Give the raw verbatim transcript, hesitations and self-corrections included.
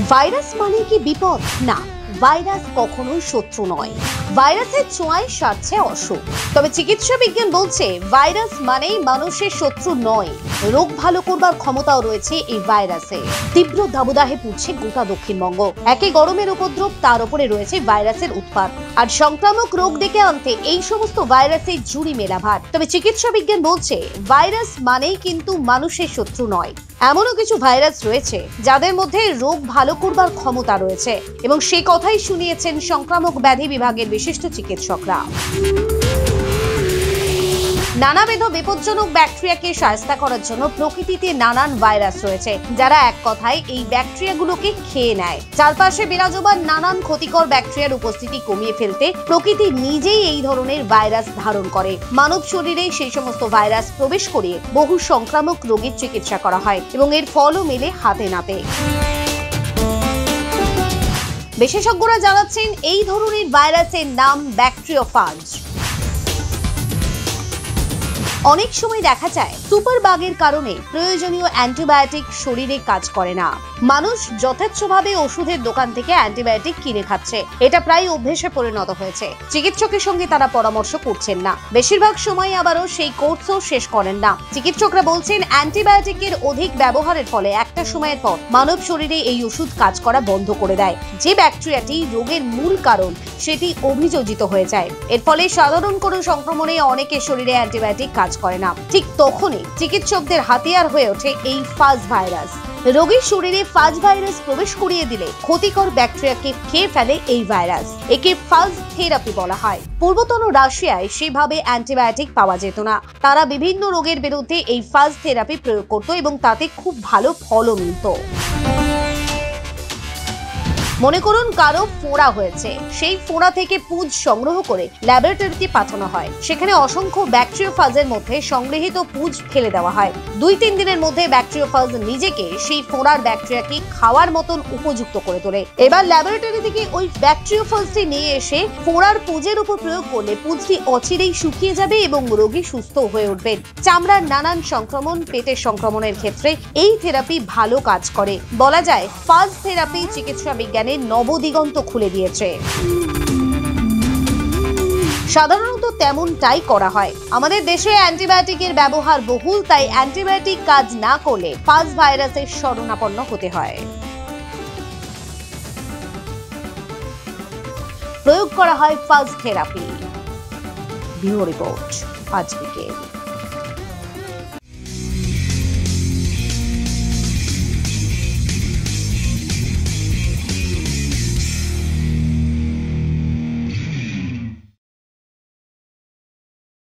Virus মানে কি বিপদ? না, ভাইরাস কখনোই শত্রু নয়। ভাইরাসের ছোঁয়ায় সারছে অসুখ। তবে চিকিৎসা বিজ্ঞান বলছে ভাইরাস মানেই মানুষের শত্রু নয়, রোগ ভালো করবার ক্ষমতাও রয়েছে এই ভাইরাসে। তীব্র দাবদাহে পুড়ছে গোটা দক্ষিণবঙ্গ। একে গরমের উপদ্রব, তার উপরে রয়েছে ভাইরাসের উৎপাত, আর সংক্রামক রোগ ডেকে আনতে এই সমস্ত ভাইরাসের জুড়ি মেলা ভার। তবে চিকিৎসা বিজ্ঞান বলছে ভাইরাস মানেই কিন্তু মানুষের শত্রু নয়। এমনও কিছু ভাইরাস রয়েছে যাদের মধ্যে রোগ ভালো করবার ক্ষমতা রয়েছে, এবং সেই কথাই শুনিয়েছেন সংক্রামক ব্যাধি বিভাগের বিশিষ্ট চিকিৎসকরা। নানাবিধ বিপজ্জনক ব্যাকটেরিয়াকে শায়েস্তা করার জন্য প্রকৃতিতে নানান ভাইরাস রয়েছে, যারা এক কথায় এই ব্যাকটেরিয়াগুলোকে খেয়ে নেয়। চারপাশে বিরাজমান নানান ক্ষতিকর ব্যাকটেরিয়ার উপস্থিতি কমিয়ে ফেলতে প্রকৃতি নিজেই এই ধরনের ভাইরাস ধারণ করে। মানব শরীরে সেই সমস্ত ভাইরাস প্রবেশ করিয়ে বহু সংক্রামক রোগের চিকিৎসা করা হয়, এবং এর ফলও মেলে হাতে নাতে। বিশেষজ্ঞরা জানাচ্ছেন এই ধরনের ভাইরাসের নাম ব্যাকটেরিওফাজ। অনেক সময় দেখা যায় সুপার বাগের কারণে প্রয়োজনীয় অ্যান্টিবায়োটিক শরীরে কাজ করে না। মানুষ যথেচ্ছভাবে ওষুধের দোকান থেকে অ্যান্টিবায়োটিক কিনে খাচ্ছে, এটা প্রায় অভ্যেসে পরিণত হয়েছে। চিকিৎসকের সঙ্গে তারা পরামর্শ করছেন না, বেশিরভাগ সময় আবারও সেই কোর্সও শেষ করেন না। চিকিৎসকরা বলছেন অ্যান্টিবায়োটিকের অধিক ব্যবহারের ফলে একটা সময়ের পর মানব শরীরে এই ওষুধ কাজ করা বন্ধ করে দেয়। যে ব্যাকটেরিয়াটি রোগের মূল কারণ সেটি অভিযোজিত হয়ে যায়। এর ফলে সাধারণ কোনো সংক্রমণে অনেকের শরীরে অ্যান্টিবায়োটিক কাজ করে না। ঠিক তখনই চিকিৎসকদের হাতিয়ার হয়ে ওঠে এই ফাজ ভাইরাস। রোগীর শরীরে ফাজ ভাইরাস প্রবেশ করিয়ে দিলে ক্ষতিকর ব্যাকটেরিয়াকে খেয়ে ফেলে এই ভাইরাস। একে ফাজ থেরাপি বলা হয়। পূর্বতন রাশিয়ায় সেভাবে অ্যান্টিবায়োটিক পাওয়া যেত না। তারা বিভিন্ন রোগের বিরুদ্ধে এই ফাজ থেরাপি প্রয়োগ করত, এবং তাতে খুব ভালো ফলও মিলত। মনে করুন কারো ফোঁড়া হয়েছে, সেই ফোঁড়া থেকে পুঁজ সংগ্রহ করে ল্যাবরেটরিতে পাঠানো হয়। সেখানে অসংখ্য ব্যাকটেরিওফাজের মধ্যে সংগৃহীত পুঁজ ফেলে দেওয়া হয়। দুই তিন দিনের মধ্যে ব্যাকটেরিওফাজ নিজেকে সেই ফোঁড়ার ব্যাকটেরিয়াকে খাওয়ার মতন উপযুক্ত করে তোলে। এবার ল্যাবরেটরি থেকে ওই ব্যাকটেরিওফাজটি নিয়ে এসে ফোঁড়ার পুঁজের উপর প্রয়োগ করলে পুঁজটি অচিরেই শুকিয়ে যাবে এবং রোগী সুস্থ হয়ে উঠবেন। চামড়ার নানান সংক্রমণ, পেটের সংক্রমণের ক্ষেত্রে এই থেরাপি ভালো কাজ করে। বলা যায় ফাজ থেরাপি চিকিৎসা বিজ্ঞানে নবদিগন্ত খুলে দিয়েছে। সাধারণত তেমনটাই করা হয়। আমাদের দেশে অ্যান্টিবায়োটিকের ব্যবহার বহুল, তাই অ্যান্টিবায়োটিক কাজ না করলে ফাজ ভাইরাসের শরণাপন্ন হতে হয়। প্রয়োগ করা হয় ফাজ থেরাপি। ব্যুরো রিপোর্ট, আজ বিকেল।